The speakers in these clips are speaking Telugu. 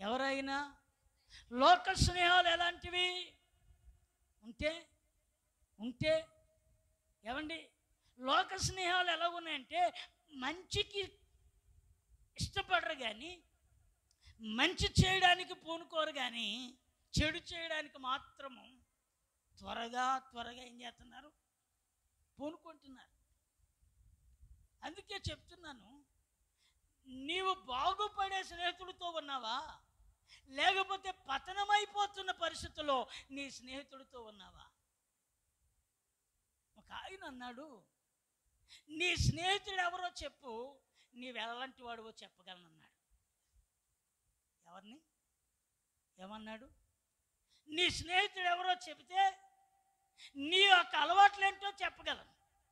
ఎవరైనా లోక స్నేహాలు ఎలాంటివి ఉంటే ఉంటే ఏమండి, లోక స్నేహాలు ఎలా ఉన్నాయంటే మంచికి ఇష్టపడరు కానీ మంచి చేయడానికి పూనుకోరు కానీ చెడు చేయడానికి మాత్రము త్వరగా ఏం చేస్తున్నారు, పూనుకుంటున్నారు. అందుకే చెప్తున్నాను, నీవు బాగుపడే స్నేహితుడితో ఉన్నావా, లేకపోతే పతనమైపోతున్న పరిస్థితుల్లో నీ స్నేహితుడితో ఉన్నావా? ఒక ఆయన అన్నాడు, నీ స్నేహితుడు ఎవరో చెప్పు, నీవు ఎలాంటి వాడివో చెప్పగలనన్నాడు. ఎవరిని ఏమన్నాడు? నీ స్నేహితుడు ఎవరో చెబితే నీ యొక్క అలవాట్లేంటో చెప్పగలను.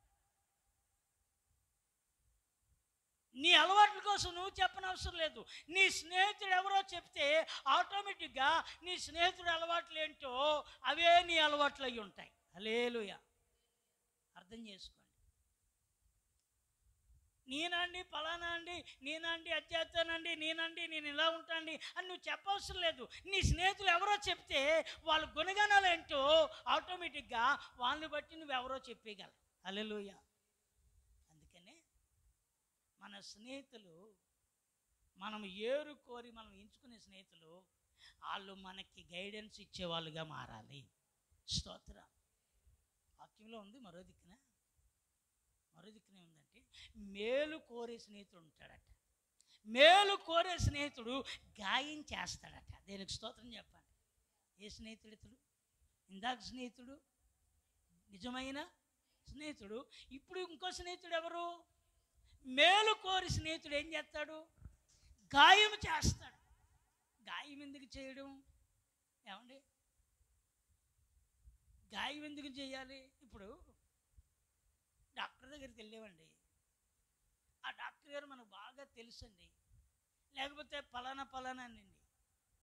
నీ అలవాట్ల కోసం నువ్వు చెప్పనవసరం లేదు. నీ స్నేహితుడు ఎవరో చెప్తే ఆటోమేటిక్గా నీ స్నేహితుడు అలవాట్లు ఏంటో అవే నీ అలవాట్లు అయి ఉంటాయి. హల్లెలూయా. అర్థం చేసుకోండి. నేనండి ఫలానా అండి, నేనండి అధ్యాత్మనండి, నేనండి నేను ఇలా ఉంటానండి అని నువ్వు చెప్పవసరం లేదు. నీ స్నేహితులు ఎవరో చెప్తే వాళ్ళ గుణగణాలు ఏంటో ఆటోమేటిక్గా వాళ్ళని బట్టి నువ్వెవరో చెప్పేయగలవు. హల్లెలూయా. అందుకనే మన స్నేహితులు, మనం ఏరుకోరి మనం ఎంచుకునే స్నేహితులు, వాళ్ళు మనకి గైడెన్స్ ఇచ్చేవాళ్ళుగా మారాలి. స్తోత్రం. వాక్యంలో ఉంది, మరో దిక్కునే ఉందంటే మేలు కోరే స్నేహితుడు ఉంటాడట. మేలు కోరే స్నేహితుడు గాయం చేస్తాడట. దేనికి స్తోత్రం చెప్పండి. ఏ స్నేహితుడు ఇతడు? ఇందాక స్నేహితుడు నిజమైన స్నేహితుడు. ఇప్పుడు ఇంకో స్నేహితుడు ఎవరు? మేలు కోరి స్నేహితుడు ఏం చేస్తాడు? గాయం చేస్తాడు. గాయం ఎందుకు చేయడం? ఏమండి, గాయం ఎందుకు చేయాలి? ఇప్పుడు డాక్టర్ దగ్గరికి వెళ్ళేవండి, ఆ డాక్టర్ గారు మనకు బాగా తెలుసండి, లేకపోతే పలానా అండి,